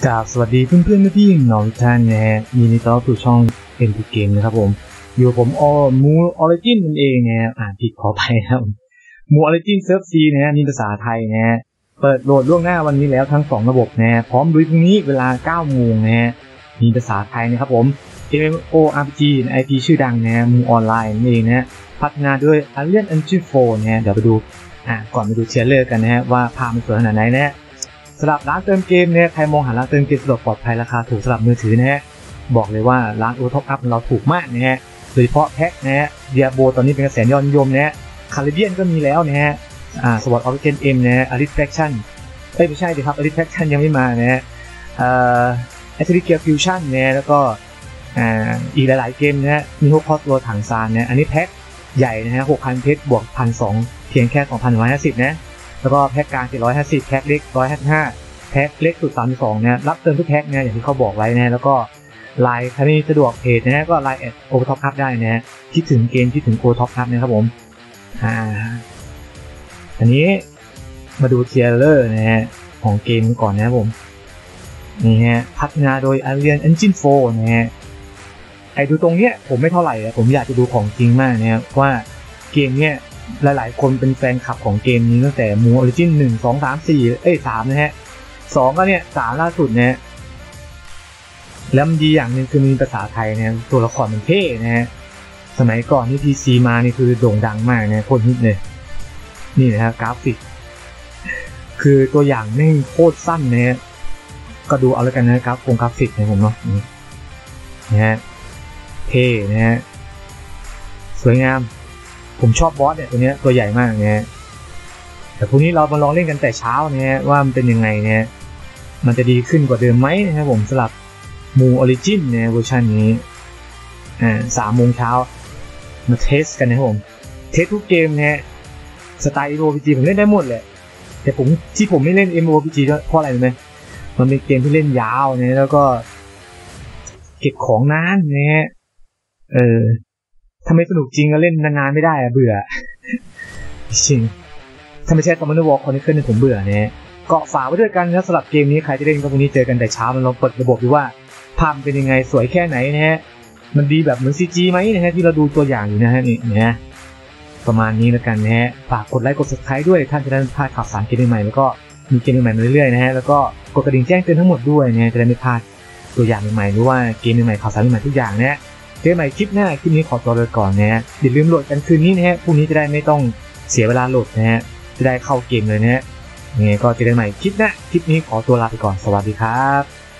กราบสวัสดีเพื่อนๆพี่น้องทุกท่านนะฮะยินดีต้อนรับสู่ช่อง NT Game นะครับผมอยู่ผมมูออริจินนั่นเองนะฮะอ่านผิดขออภัยครับมูออริจินเซิร์ฟซีนะฮะมีภาษาไทยนะฮะเปิดโหลดล่วงหน้าวันนี้แล้วทั้ง2ระบบนะฮะพร้อมลุยพรุ่งนี้เวลา 9 โมงนะฮะมีภาษาไทยนะครับผม MMORPG IP ชื่อดังนะฮะมูออนไลน์นั่นเองนะฮะพัฒนาด้วย Unreal Engine 4นะฮะเดี๋ยวไปดูก่อนไปดูเทรลเลอร์กันนะฮะว่าภาพมันสวยขนาดไหนนะฮะสำหรับร้านเติมเกมเนี่ยใครมองหาร้านเติมเกมสะดวกปลอดภัยราคาถูกสำหรับมือถือนะฮะบอกเลยว่าร้านโอท็อปอัพเราถูกมากนะฮะโดยเฉพาะแพ็คนะฮะเดียโบตอนนี้เป็นกระแสยอดนิยมนะฮะคาริเบียนก็มีแล้วนะฮะสวอตออริเจนเอ็มนะฮะอาริสแฟคชั่นไม่ใช่ดิครับอาริสแฟคชั่นยังไม่มานะฮะแอตติเกียร์ฟิวชั่นนะแล้วก็อีกหลายๆเกมนะฮะมีพวกคอสโรถังซานนะอันนี้แพ็คใหญ่นะฮะ 6,000 เพชรบวก 1,200 เพียงแค่ 2,150 นะแล้วก็แพ็คกลาง750แพ็คเล็ก155แพ็คเล็กสุด32นะรับเติมทุกแพ็คนะอย่างที่เขาบอกไว้นะแล้วก็ไลน์ใครไม่สะดวกเพจนะก็ไลน์โอท็อปคัพได้นะคิดถึงเกมคิดถึงโอท็อปคัพนะครับผมอันนี้มาดูเทรลเลอร์นะฮะของเกมก่อนนะครับผมนี่ฮะพัฒนาโดย Unreal Engine 4นะฮะไอ้ดูตรงเนี้ยผมไม่เท่าไหร่ผมอยากจะดูของจริงมากนะครับว่าเกมเนี้ยหลายๆคนเป็นแฟนคลับของเกมนี้ตั้งแต่มูออริจิน1 2 3 4 3นะฮะ2ก็เนี่ย3ล่าสุดนะแล้วมันดีอย่างหนึ่งคือมีภาษาไทยนะตัวละครมันเท่นะฮะสมัยก่อนที่ PC มานี่คือโด่งดังมากนะโคตรฮิตเลยนี่นะครับกราฟิกคือตัวอย่างไม่โคตรสั้นนะฮะก็ดูเอาแล้วกันนะครับกราฟิกนะผมเนาะนะฮะเท่นะฮะสวยงามผมชอบบอสเนี่ยตัวเนี้ยตัวใหญ่มากนะแต่พรุ่งนี้เรามาลองเล่นกันแต่เช้านะว่ามันเป็นยังไงนะมันจะดีขึ้นกว่าเดิมไหมนะครับผมสำหรับมูออริจินเนี่ยเวอร์ชันนี้3 โมงเช้ามาเทสกันนะครับผมเทสทุกเกมนะสไตล์ MMORPG ผมเล่นได้หมดแหละแต่ที่ผมไม่เล่น MMORPG เพราะอะไรรู้ไหมมันเป็นเกมที่เล่นยาวนะแล้วก็เก็บของนานนะฮะถ้าไม่สนุกจริงก็เล่นนานๆไม่ได้เบื่อจริงถ้าไม่ใช่คอมมานด์วอลคอนเนคเตอร์ผมเบื่อเนี่ยก็ฝากไว้ด้วยกันนะสำหรับเกมนี้ใครจะเล่นก็พรุ่งนี้เจอกันแต่เช้ามันลองเปิดระบบดูว่าภาพเป็นยังไงสวยแค่ไหนนะฮะมันดีแบบเหมือน CG ไหมนะฮะที่เราดูตัวอย่างอยู่นะฮะนี่นะประมาณนี้แล้วกันนะฮะฝากกดไลค์กด Subscribe ด้วยท่านจะได้ไม่พลาดข่าวสารเกมใหม่แล้วก็มีเกมใหม่มาเรื่อยๆนะฮะแล้วก็กดกระดิ่งแจ้งเตือนทั้งหมดด้วยนะจะได้ไม่พลาดตัวอย่างใหม่ๆหรือว่าเกมใหม่ๆข่าวสารใหม่ๆทุกอย่างนะเจอใหม่คลิปหน้าคลิปนี้ขอตัวไปก่อนนะฮะอย่าลืมโหลดกันคืนนี้นะฮะพรุ่งนี้จะได้ไม่ต้องเสียเวลาโหลดนะฮะจะได้เข้าเกมเลยนะฮะยังไงก็เจอกันใหม่คลิปหน้าคลิปนี้ขอตัวลาไปก่อนสวัสดีครับ